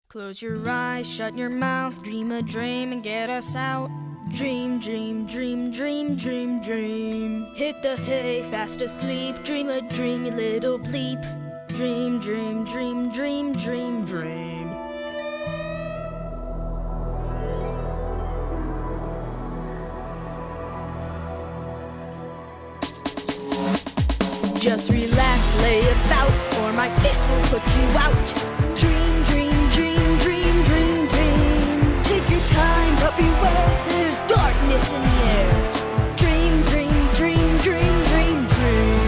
Close your eyes, shut your mouth, dream a dream and get us out. Dream, dream, dream, dream, dream, dream. Hit the hay, fast asleep, dream a dreamy little bleep. Dream, dream, dream, dream, dream, dream. Just relax, lay about, or my fist will put you out. Dream, dream, dream, dream, dream, dream. Take your time, but beware, there's darkness in the air. Dream, dream, dream, dream, dream, dream.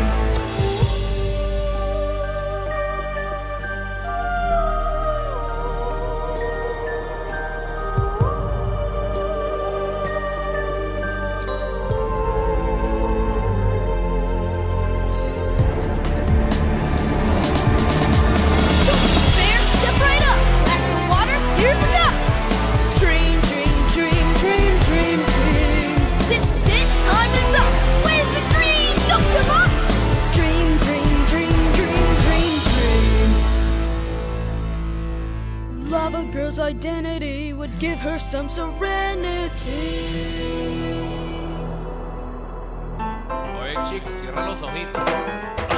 Lava Girl's identity would give her some serenity. Oye, chicos, cierra los ojitos.